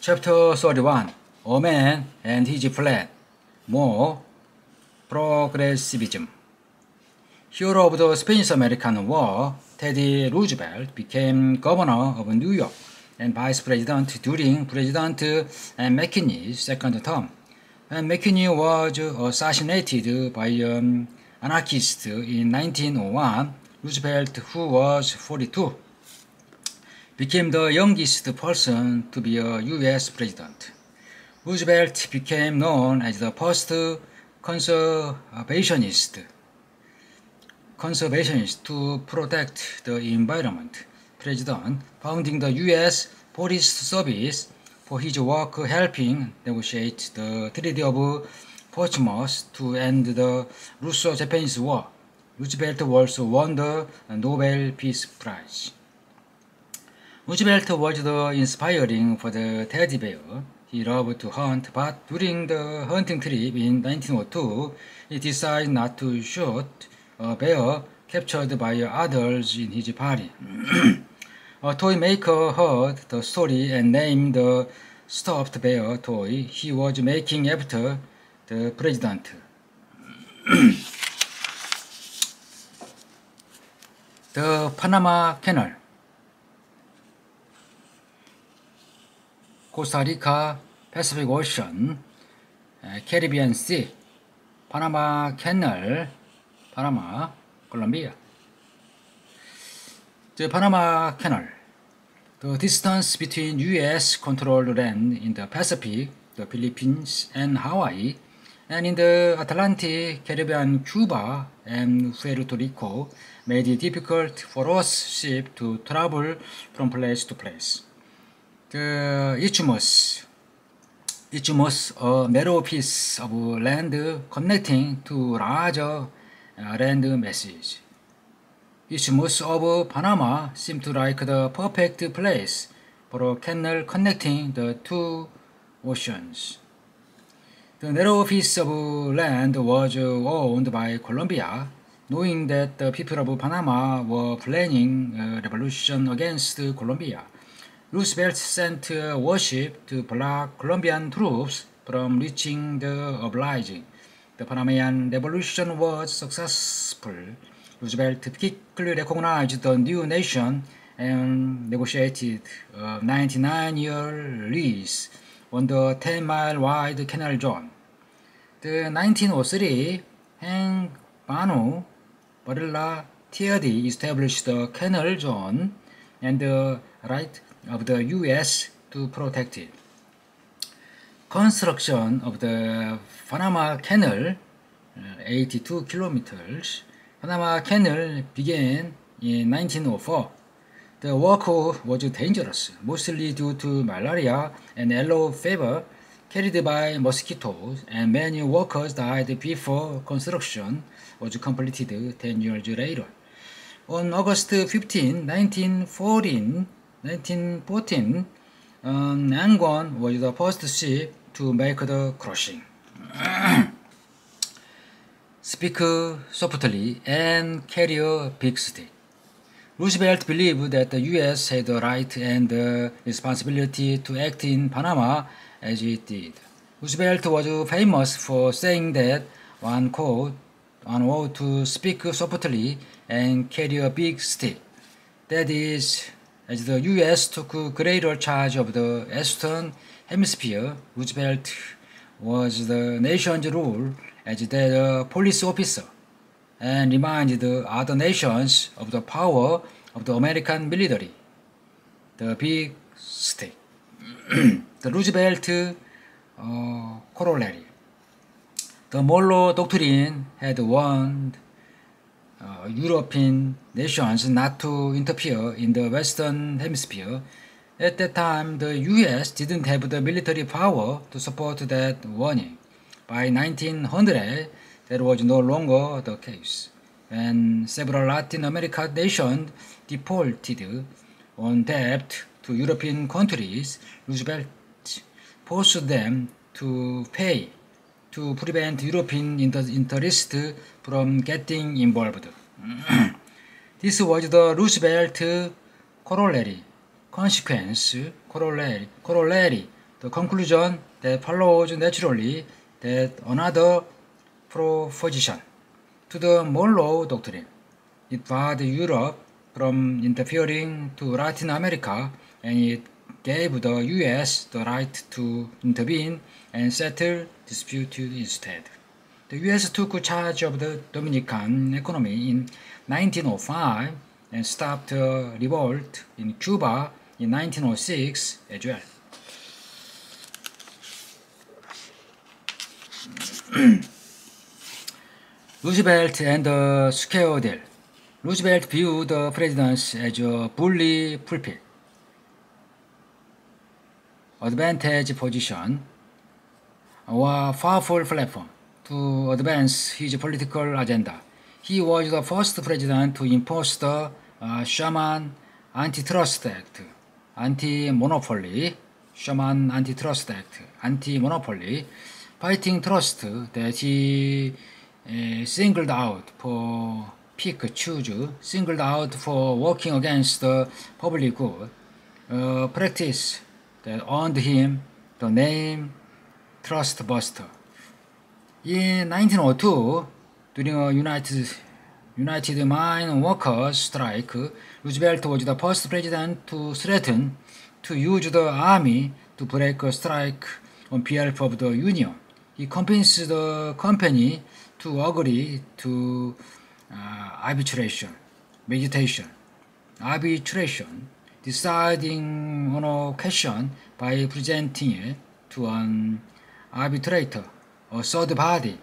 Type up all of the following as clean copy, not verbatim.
Chapter 31 A Man and His Plan More Progressivism. Hero of the Spanish-American War, Teddy Roosevelt became governor of New York and vice president during President McKinley's second term. When McKinley was assassinated by an anarchist in 1901, Roosevelt, who was 42, became the youngest person to be a U.S. president. Roosevelt became known as the first conservationist to protect the environment president, founding the U.S. Forest Service for his work helping negotiate the Treaty of Portsmouth to end the Russo-Japanese War. Roosevelt also won the Nobel Peace Prize. Roosevelt was the inspiring for the teddy bear. He loved to hunt, but during the hunting trip in 1902, he decided not to shoot a bear captured by others in his party. A toy maker heard the story and named the stuffed bear toy he was making after the president. The Panama Canal. Costa Rica, Pacific Ocean, Caribbean Sea, Panama Canal, Panama, Colombia. The Panama Canal, the distance between U.S.-controlled land in the Pacific, the Philippines, and Hawaii, and in the Atlantic, Caribbean, Cuba, and Puerto Rico, made it difficult for us ships to travel from place to place. The Isthmus, a narrow piece of land connecting two larger land masses. Isthmus of Panama seemed like the perfect place for a canal connecting the two oceans. The narrow piece of land was owned by Colombia, knowing that the people of Panama were planning a revolution against Colombia. Roosevelt sent a warship to block Colombian troops from reaching the obliging. The Panamanian Revolution was successful. Roosevelt quickly recognized the new nation and negotiated a 99-year lease on the 10-mile-wide canal zone. The 1903 Heng Banu Barilla Theory established the canal zone and the right of the U.S. to protect it. Construction of the Panama Canal, 82 kilometers, Panama Canal began in 1904. The work was dangerous, mostly due to malaria and yellow fever carried by mosquitoes, and many workers died before construction was completed 10 years later. On August 15, 1914, Angwan was the first ship to make the crossing. Speak softly and carry a big stick. Roosevelt believed that the U.S. had the right and the responsibility to act in Panama as it did. Roosevelt was famous for saying that one ought to speak softly and carry a big stick. That is, as the U.S. took greater charge of the Eastern Hemisphere, Roosevelt was the nation's role as their police officer and reminded other nations of the power of the American military. The big stick. The Roosevelt corollary. The Monroe Doctrine had warned European nations not to interfere in the Western Hemisphere. At that time, the U.S. didn't have the military power to support that warning. By 1900, that was no longer the case. When several Latin American nations defaulted on debt to European countries, Roosevelt forced them to pay to prevent European interest from getting involved. This was the Roosevelt corollary. Consequence, corollary. the conclusion that follows naturally that another proposition to the Monroe Doctrine. It barred Europe from interfering to Latin America, and it gave the U.S. the right to intervene and settle disputes instead. The U.S. took charge of the Dominican economy in 1905 and stopped a revolt in Cuba in 1906 as well. Roosevelt and the Square Deal. Roosevelt viewed the presidency as a bully pulpit, advantage position, or powerful platform to advance his political agenda. He was the first president to impose the Sherman Antitrust Act, anti-monopoly, Sherman Antitrust Act, anti-monopoly, fighting trust that he singled out for singled out for working against the public good, practice that earned him the name Trust Buster. In 1902, during a United Mine Workers strike, Roosevelt was the first president to threaten to use the army to break a strike on behalf of the union. He convinced the company to agree to arbitration, deciding on a question by presenting it to an arbitrator, a third party,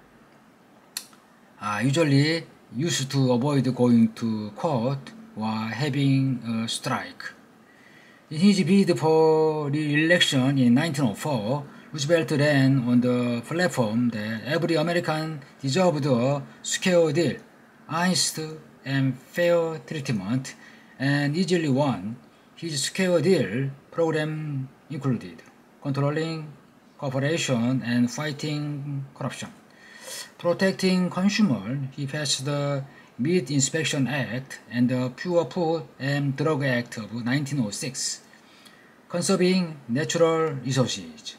usually used to avoid going to court or having a strike. In his bid for re-election in 1904, Roosevelt ran on the platform that every American deserved a square deal, honest and fair treatment, and easily won. His square deal program included controlling cooperation and fighting corruption. Protecting consumers, he passed the Meat Inspection Act and the Pure Food and Drug Act of 1906, conserving natural resources.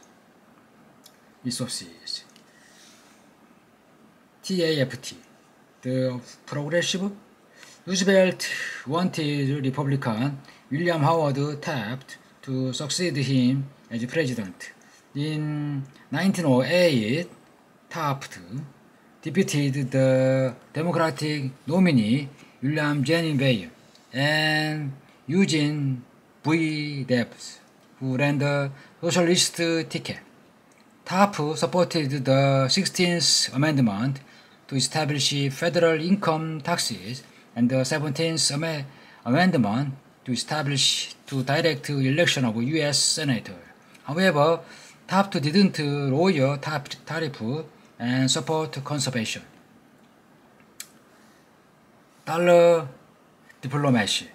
TAFT, the Progressive. Roosevelt wanted Republican William Howard Taft to succeed him as president. In 1908, Taft defeated the Democratic nominee William Jennings Bryan and Eugene V. Debs, who ran the socialist ticket. Taft supported the 16th Amendment to establish federal income taxes and the 17th Amendment to direct election of U.S. Senator. However, Taft didn't lower tariff and support conservation. Dollar diplomacy.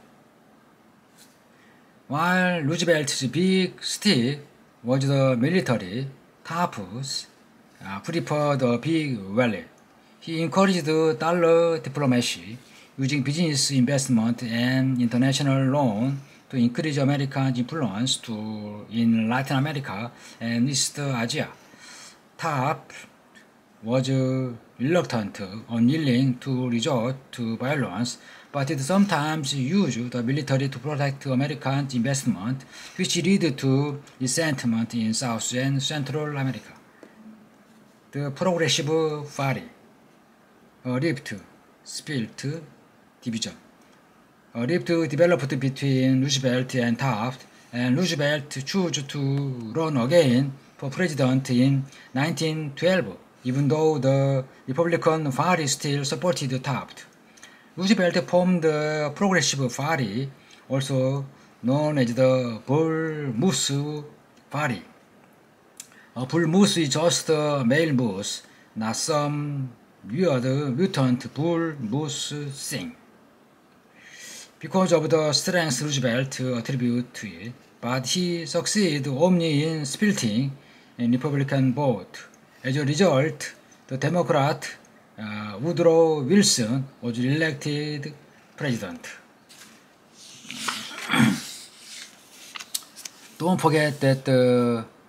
While Roosevelt's big stick was the military, Taft preferred a big wallet. He encouraged dollar diplomacy, using business investment and international loan to increase American influence in Latin America and East Asia. Taft was reluctant, unwilling to resort to violence, but it sometimes used the military to protect American investment, which led to resentment in South and Central America. The Progressive Party, a rift, split, division. A rift developed between Roosevelt and Taft, and Roosevelt chose to run again for president in 1912, even though the Republican Party still supported Taft. Roosevelt formed the Progressive Party, also known as the Bull Moose Party. A bull moose is just a male moose, not some weird mutant bull moose thing. Because of the strength Roosevelt attributed to it, but he succeeded only in splitting a Republican vote. As a result, the Democrat Woodrow Wilson was elected president. Don't forget that the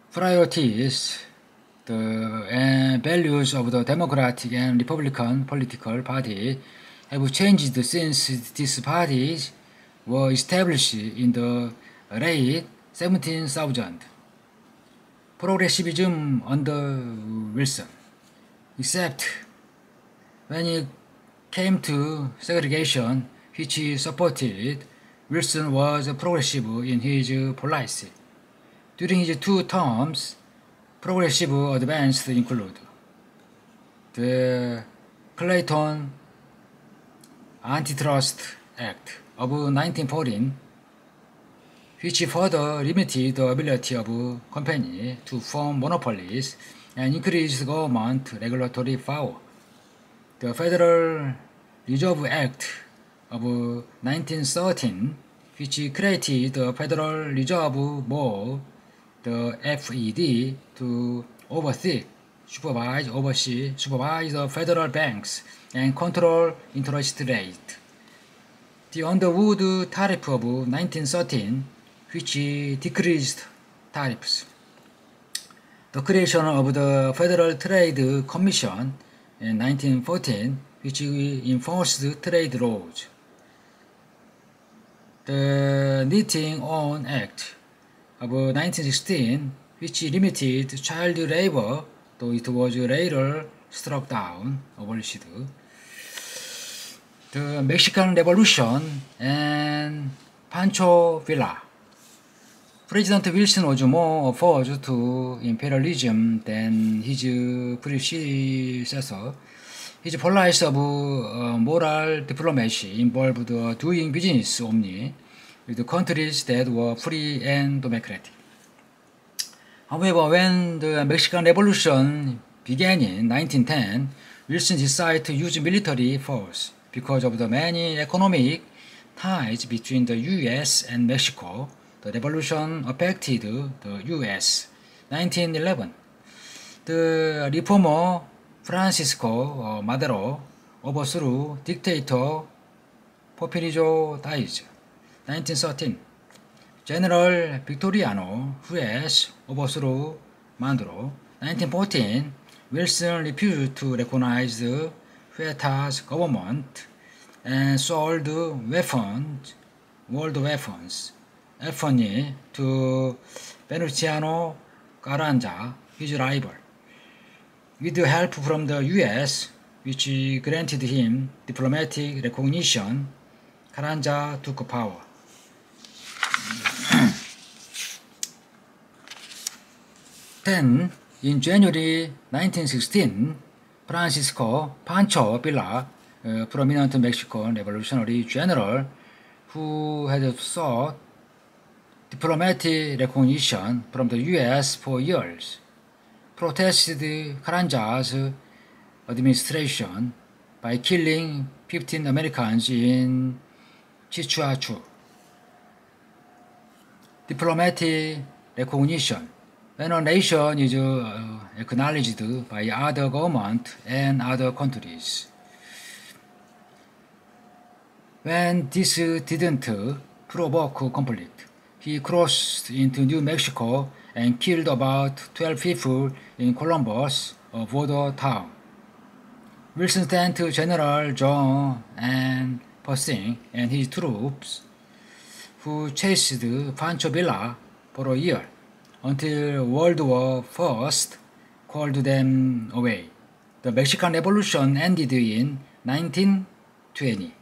priorities, the values of the Democratic and Republican political party have changed since these parties were established in the late 17,000. Progressivism under Wilson, except when it came to segregation, which he supported, Wilson was progressive in his policy. During his 2 terms, progressive advances include the Clayton Antitrust Act of 1914, which further limited the ability of companies to form monopolies and increased government regulatory power. The Federal Reserve Act of 1913, which created the Federal Reserve Board, the FED, to supervise the federal banks and control interest rate. The Underwood Tariff of 1913, which decreased tariffs. The creation of the Federal Trade Commission in 1914, which enforced trade laws. The Knitting On Act of 1916, which limited child labor, though it was later struck down, abolished. The Mexican Revolution and Pancho Villa. President Wilson was more opposed to imperialism than his predecessor. His policy of moral diplomacy involved doing business only with countries that were free and democratic. However, when the Mexican Revolution began in 1910, Wilson decided to use military force because of the many economic ties between the U.S. and Mexico. The revolution affected the U.S. 1911. The reformer Francisco Madero overthrew dictator Porfirio Diaz. 1913. General Victoriano Hues overthrew Madero. 1914. Wilson refused to recognize the Huerta's government and sold world weapons to Venustiano Carranza, his rival. With the help from the U.S., which granted him diplomatic recognition, Carranza took power. Then, in January 1916, Francisco Pancho Villa, a prominent Mexican revolutionary general who had sought diplomatic recognition from the U.S. for years, protested Carranza's administration by killing 15 Americans in Chichuachu. Diplomatic recognition: when a nation is acknowledged by other governments and other countries. When this didn't provoke conflict, he crossed into New Mexico and killed about 12 people in Columbus, a border town. Wilson sent General John N. Pershing and his troops, who chased Pancho Villa for a year, until World War I called them away. The Mexican Revolution ended in 1920.